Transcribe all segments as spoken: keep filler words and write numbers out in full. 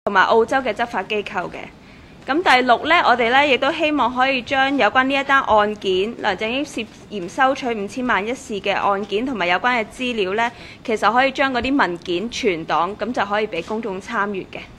同埋澳洲嘅執法機構嘅。咁第六呢，我哋呢亦都希望可以將有關呢一單案件，梁振英涉嫌收取五千萬一事嘅案件同埋有關嘅資料呢，其實可以將嗰啲文件存檔，咁就可以俾公眾參閱嘅。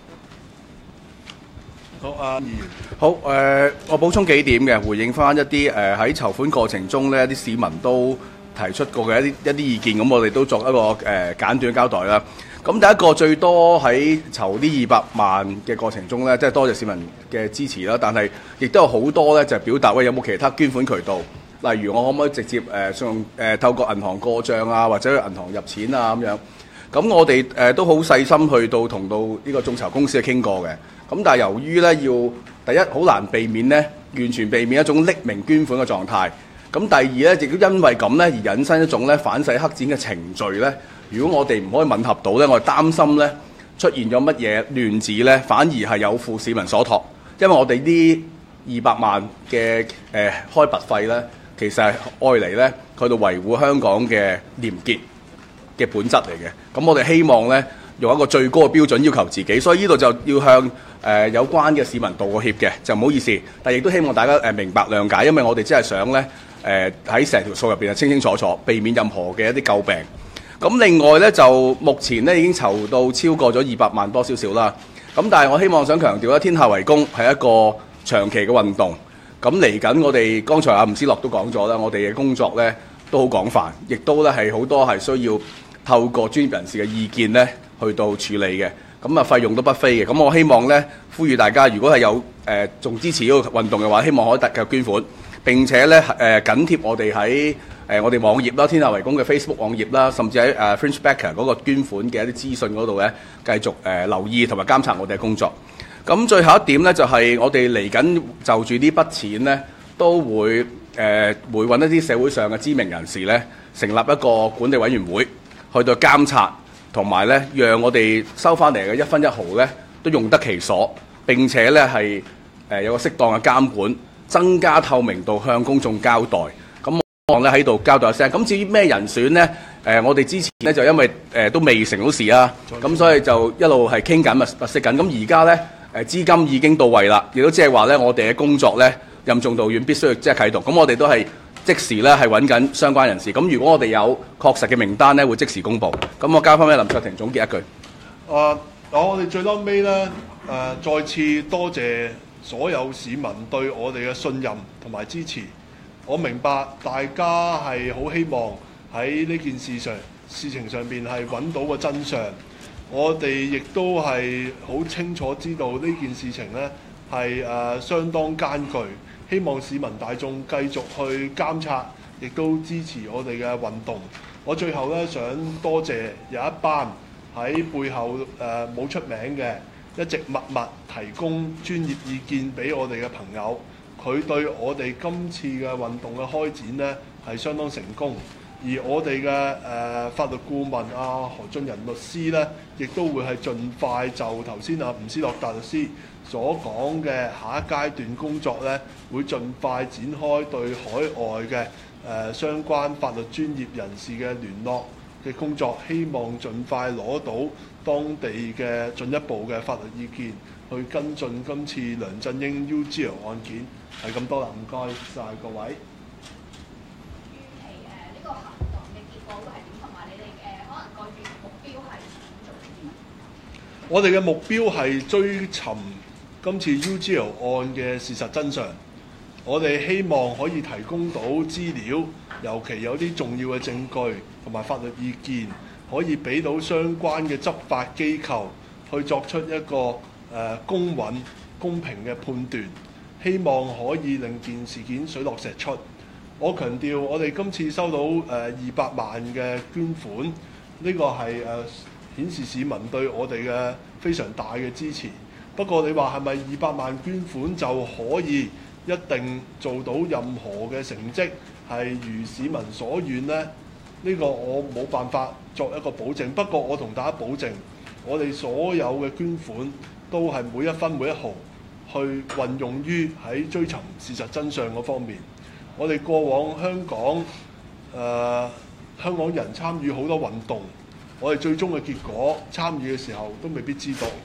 好啊，議員。 好誒、呃，我補充幾點嘅，回應翻一啲誒喺籌款過程中呢，一啲市民都提出過嘅一啲一啲意見，咁我哋都作一個誒、呃、簡短嘅交代啦。咁第一個最多喺籌呢二百萬嘅過程中咧，即係多謝市民嘅支持啦。但係亦都有好多咧，就係表達喂有冇其他捐款渠道，例如我可唔可以直接誒用誒透過銀行過帳啊，或者去銀行入錢啊咁樣。咁我哋誒、呃、都好細心去到同到呢個眾籌公司去傾過嘅。咁但係由於咧要第一好難避免咧，完全避免一種匿名捐款嘅狀態。咁第二咧，亦都因為咁咧而引申一種咧反洗黑錢嘅程序咧。如果我哋唔可以吻合到咧，我哋擔心咧出現咗乜嘢亂子咧，反而係有負市民所託。因為我哋呢二百萬嘅誒、呃、開拔費咧，其實係愛嚟咧去到維護香港嘅廉潔嘅本質嚟嘅。咁我哋希望咧用一個最高嘅標準要求自己，所以呢度就要向誒、呃、有關嘅市民道個歉嘅，就唔好意思。但亦都希望大家誒明白諒解，因為我哋只係想咧誒喺成條數入邊係清清楚楚，避免任何嘅一啲詬病。咁另外咧就目前咧已經籌到超過咗二百萬多少少啦。咁但係我希望想強調咧，天下為公係一個長期嘅運動。咁嚟緊我哋剛才阿吳思樂都講咗啦，我哋嘅工作咧都好廣泛，亦都咧係好多係需要透過專業人士嘅意見咧去到處理嘅。咁啊費用都不菲嘅。咁我希望咧呼籲大家，如果係有誒仲、呃、支持呢個運動嘅話，希望可以繼續捐款。並且咧誒、呃、緊貼我哋喺誒我哋網頁啦，天下為公嘅 Facebook 網頁啦，甚至喺誒 Fringe Backer 嗰個捐款嘅一啲資訊嗰度咧，繼續誒、呃、留意同埋監察我哋嘅工作。咁最後一點咧，就係、是、我哋嚟緊就住呢筆錢咧，都會誒、呃、會揾一啲社會上嘅知名人士咧，成立一個管理委員會，去到監察同埋咧，讓我哋收翻嚟嘅一分一毫咧，都用得其所。並且咧係誒有個適當嘅監管。增加透明度，向公眾交代。咁我望咧喺度交代一聲。咁至於咩人選呢？誒、呃，我哋之前咧就因為誒、呃、都未成到事啊，咁所以就一路係傾緊、物物色緊。咁而家咧誒資金已經到位啦，亦都即係話咧，我哋嘅工作咧任重道遠，必須要即係啟動。咁我哋都係即時咧係揾緊相關人士。咁如果我哋有確實嘅名單咧，會即時公佈。咁我交翻俾林卓廷總結一句。 啊，我哋最嬲尾咧誒，再次多謝所有市民對我哋嘅信任同埋支持。我明白大家係好希望喺呢件事上事情上邊係揾到個真相。我哋亦都係好清楚知道呢件事情呢係誒相當艱巨，希望市民大眾繼續去監察，亦都支持我哋嘅運動。我最後呢，想多謝有一班喺背後誒冇、呃、出名嘅，一直默默提供專業意見俾我哋嘅朋友，佢對我哋今次嘅運動嘅開展呢係相當成功。而我哋嘅誒法律顧問啊何俊仁律師呢，亦都會係盡快就頭先啊吳思樂大律師所講嘅下一階段工作呢，會盡快展開對海外嘅誒、呃、相關法律專業人士嘅聯絡嘅工作，希望盡快攞到當地嘅進一步嘅法律意見，去跟進今次梁振英 U G L 案件。係咁多啦，唔該晒各位。 預期誒呢個行動嘅結果會係點？同埋你哋誒可能個月目標係點做啲乜？ 我哋嘅目標係追尋今次 U G L 案嘅事實真相。我哋希望可以提供到資料，尤其有啲重要嘅證據同埋法律意見，可以俾到相關嘅執法機構去作出一個誒、呃、公允、公平嘅判斷。希望可以令件事件水落石出。我強調，我哋今次收到誒二百萬嘅捐款，呢、這個係誒、呃、顯示市民對我哋嘅非常大嘅支持。不過你話係咪二百萬捐款就可以一定做到任何嘅成績係如市民所願呢？呢、這個我冇辦法作一個保證。不過我同大家保證，我哋所有嘅捐款都係每一分每一毫去運用於喺追尋事實真相嗰方面。我哋過往香港誒、呃、香港人參與好多運動，我哋最終嘅結果參與嘅時候都未必知道，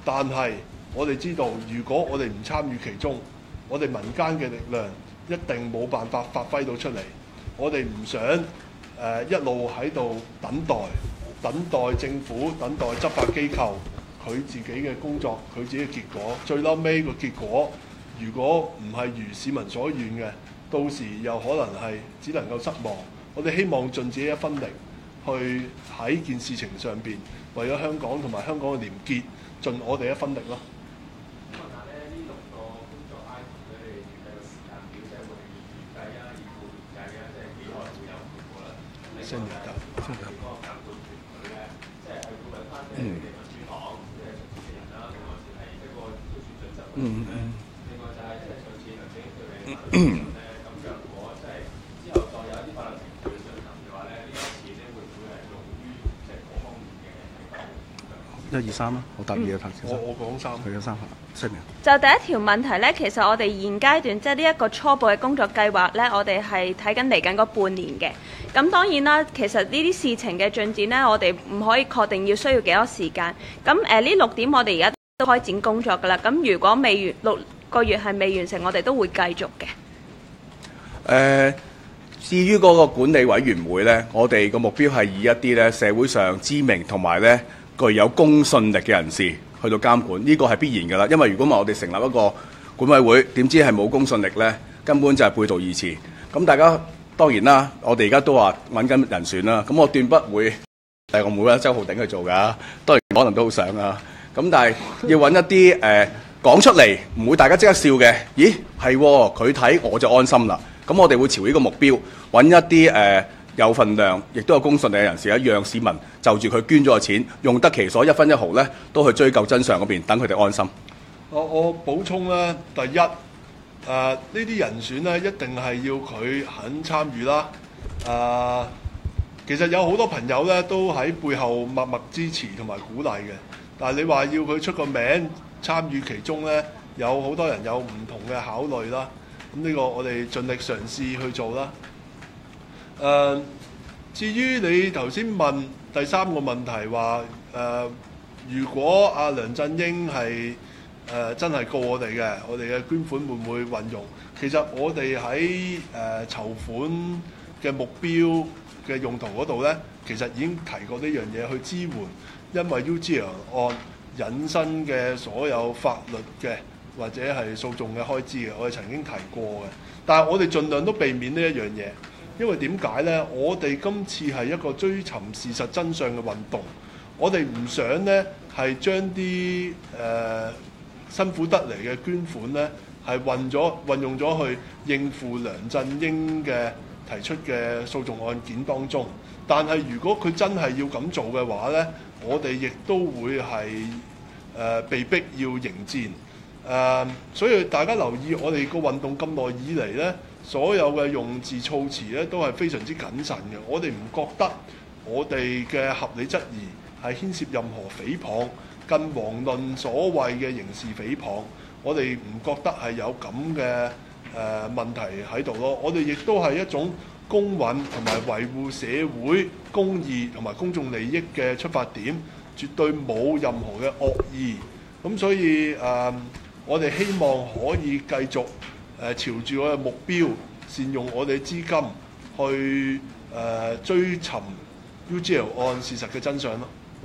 但係我哋知道，如果我哋唔參與其中，我哋民間嘅力量一定冇辦法發揮到出嚟。我哋唔想誒、呃、一路喺度等待，等待政府、等待執法機構佢自己嘅工作、佢自己嘅結果。最嬲尾個結果，如果唔係如市民所願嘅，到時又可能係只能夠失望。我哋希望盡自己一分力，去喺件事情上邊，為咗香港同埋香港嘅廉潔，盡我哋一分力咯。 問下咧，呢六個工作 item 佢哋預計個時間表，即係會預計啊，以後預計啊，即係幾耐會有結果啦。 新年得，新年得。 嗰個監管團隊咧，即係係顧問翻即係你哋民主黨即係從事人啦，另外是係一個推選準則咧。另外就係即係上次梁振英對你嘅法律咧，咁若果即係之後再有一啲法律程序進行嘅話咧，呢筆錢咧會唔會係用於即係嗰方面嘅係一二三啦，我答二啊，譚先我生。 我講三。 佢嘅三下，七名。 就第一條問題呢，其實我哋現階段即係呢一個初步嘅工作計劃呢，我哋係睇緊嚟緊嗰半年嘅。咁當然啦，其實呢啲事情嘅進展呢，我哋唔可以確定要需要幾多時間。咁誒呢六點我哋而家都開展工作㗎啦。咁如果未完六個月係未完成，我哋都會繼續嘅。 誒、呃，至於嗰個管理委員會呢，我哋個目標係以一啲咧社會上知名同埋咧具有公信力嘅人士去到監管，呢個係必然㗎啦。因為如果唔係我哋成立一個管委會，點知係冇公信力呢？根本就係背道而馳。咁大家當然啦，我哋而家都話揾緊人選啦。咁我斷不會係我唔會揾周浩鼎去做㗎。當然可能都好想啊。咁但係要揾一啲誒講出嚟，唔會大家即刻笑嘅。咦，係佢睇我就安心啦。咁我哋會朝呢個目標揾一啲誒、呃、有份量，亦都有公信力嘅人士，讓市民就住佢捐咗嘅錢，用得其所，一分一毫咧，都去追究真相嗰邊，等佢哋安心。 我我補充咧，第一，誒呢啲人選咧，一定係要佢肯參與啦。誒、呃，其實有好多朋友咧，都喺背後默默支持同埋鼓勵嘅。但係你話要佢出個名參與其中咧，有好多人有唔同嘅考慮啦。咁呢個我哋盡力嘗試去做啦。誒、呃，至於你頭先問第三個問題話，誒、呃，如果阿梁振英係誒、呃、真係告我哋嘅，我哋嘅捐款會唔會運用？其實我哋喺誒籌款嘅目標嘅用途嗰度咧，其實已經提過呢樣嘢去支援，因為 U G L 案引申嘅所有法律嘅或者係訴訟嘅開支嘅，我哋曾經提過嘅。但係我哋盡量都避免呢一樣嘢，因為點解呢？我哋今次係一個追尋事實真相嘅運動，我哋唔想呢係將啲誒辛苦得嚟嘅捐款呢係運咗運用咗去應付梁振英嘅提出嘅訴訟案件當中。但係如果佢真係要咁做嘅話呢，我哋亦都會係誒、呃、被逼要迎戰。誒、uh，所以大家留意，我哋個運動咁耐以嚟呢，所有嘅用字措辭呢都係非常之謹慎嘅。我哋唔覺得我哋嘅合理質疑係牽涉任何誹謗，更遑論所謂嘅刑事誹謗。我哋唔覺得係有咁嘅誒問題喺度咯。我哋亦都係一種公允同埋維護社會公義同埋公眾利益嘅出發點，絕對冇任何嘅惡意。咁所以誒。呃我哋希望可以繼續誒、呃、朝住我嘅目標，善用我哋資金去誒、呃、追尋 U G L 案事實嘅真相咯。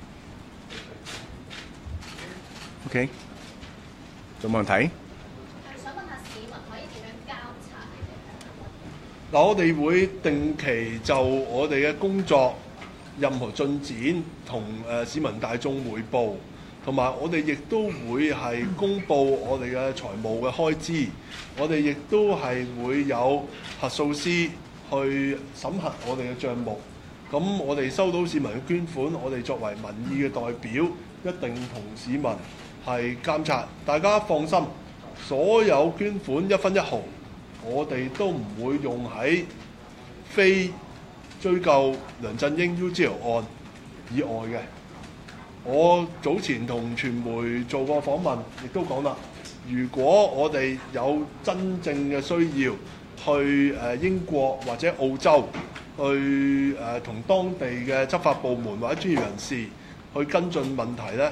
OK， 仲有冇問題？ 係想問下市民可以點樣監察你哋？ 嗱，我哋會定期就我哋嘅工作任何進展同誒、呃、市民大眾匯報。同埋我哋亦都會係公布我哋嘅財務嘅開支，我哋亦都係會有核數師去審核我哋嘅帳目。咁我哋收到市民嘅捐款，我哋作為民意嘅代表，一定同市民係監察。大家放心，所有捐款一分一毫，我哋都唔會用喺非追究梁振英 U G L 案以外嘅。我早前同傳媒做過訪問，亦都講啦，如果我哋有真正嘅需要去誒英國或者澳洲去誒同當地嘅執法部門或者專業人士去跟進問題呢，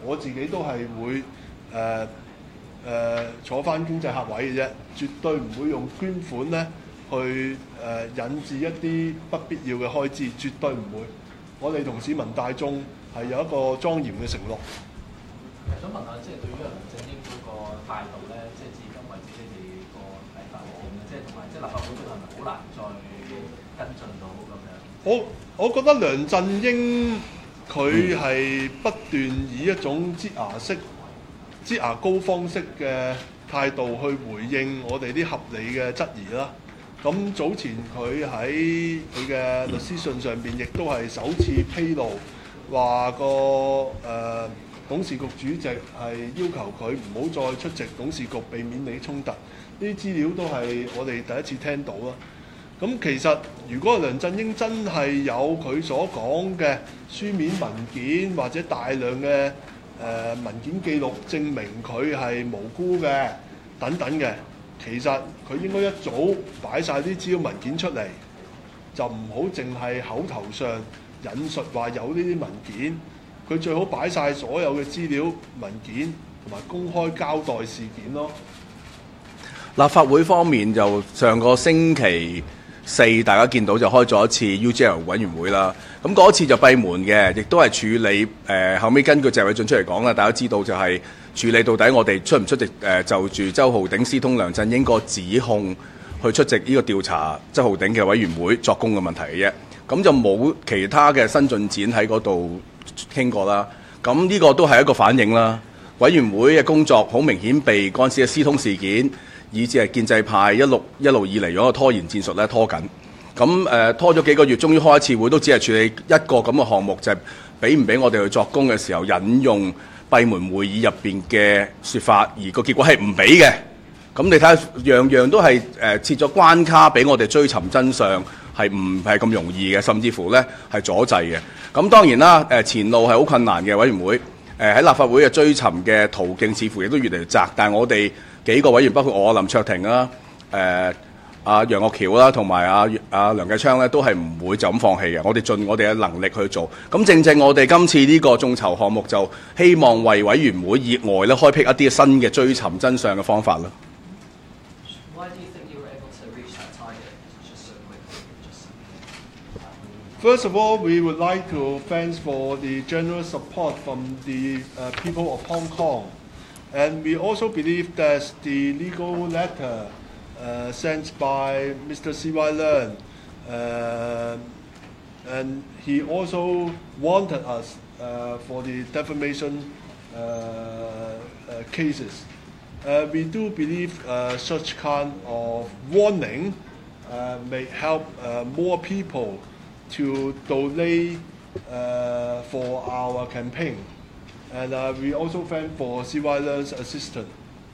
我自己都係會誒誒、呃呃、坐翻經濟客位嘅啫，絕對唔會用捐款咧去誒、呃、引致一啲不必要嘅開支，絕對唔會。我哋同市民大眾係有一個莊嚴嘅承諾。 想問下，即係對於梁振英嗰個態度咧，即係至今為止你哋個睇法係點咧？即係同埋即係立法會係咪好難再跟進到咁樣？ 我我覺得梁振英佢係不斷以一種擠牙式、擠牙膏方式嘅態度去回應我哋啲合理嘅質疑啦。咁早前佢喺佢嘅律師信上邊，亦都係首次披露話個誒、呃、董事局主席係要求佢唔好再出席董事局，避免利益衝突。呢啲資料都係我哋第一次聽到啦。咁其實如果梁振英真係有佢所講嘅書面文件或者大量嘅誒、呃、文件記錄證明佢係無辜嘅等等嘅，其實佢應該一早擺晒啲資料文件出嚟，就唔好淨係口頭上引述話有呢啲文件。佢最好擺晒所有嘅資料文件同埋公開交代事件咯。 立法會方面就上個星期四大家見到就開咗一次 U G L 委員會啦。咁嗰次就閉門嘅，亦都係處理誒、呃、後尾根據謝偉俊出嚟講啦，大家知道就係處理到底我哋出唔出席誒、呃、就住周浩鼎私通梁振英個指控去出席呢個調查周浩鼎嘅委員會作供嘅問題嘅啫。咁就冇其他嘅新進展喺嗰度傾過啦。咁呢個都係一個反應啦。委員會嘅工作好明顯被嗰陣時嘅私通事件，以至係建制派一路一路以嚟用一個拖延戰術咧拖緊。咁誒、呃、拖咗幾個月，終於開一次會，都只係處理一個咁嘅項目，就係俾唔俾我哋去作供嘅時候引用閉門會議入邊嘅説法，而個結果係唔俾嘅。咁你睇下，樣樣都係誒、呃、設咗關卡俾我哋追尋真相，係唔係咁容易嘅，甚至乎咧係阻滯嘅。咁當然啦，誒、呃、前路係好困難嘅委員會，誒、呃、喺立法會嘅追尋嘅途徑似乎亦都越嚟越窄，但係我哋幾個委員，包括我林卓廷啦、誒阿楊岳橋啦，同埋阿阿梁繼昌咧，都係唔會就咁放棄嘅。我哋盡我哋嘅能力去做。咁正正我哋今次呢個眾籌項目，就希望為委員會以外咧，開闢一啲新嘅追尋真相嘅方法啦。 First of all, we would like to thank for the generous support from the uh, people of Hong Kong. And we also believe that the legal letter uh, sent by Mister C Y Leung, uh, and he also wanted us uh, for the defamation uh, uh, cases. Uh, we do believe uh, such kind of warning uh, may help uh, more people to donate uh, for our campaign. And uh, we also thank for C Y Leung's assistance.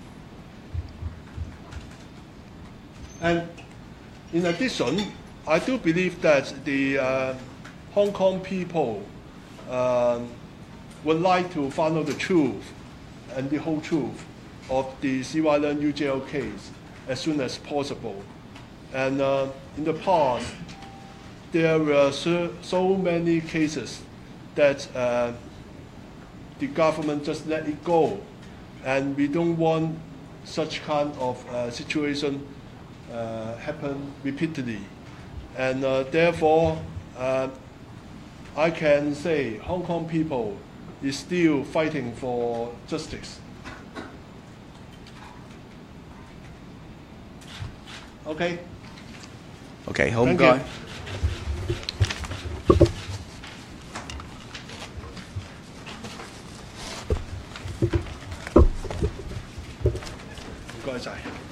And in addition, I do believe that the uh, Hong Kong people uh, would like to find out the truth and the whole truth of the C Y Leung U G L case as soon as possible. And uh, in the past, there were so, so many cases that uh, the government just let it go, and we don't want such kind of uh, situation uh, happen repeatedly. And uh, therefore, uh, I can say Hong Kong people is still fighting for justice. Okay. OK， 好唔該。 唔該晒。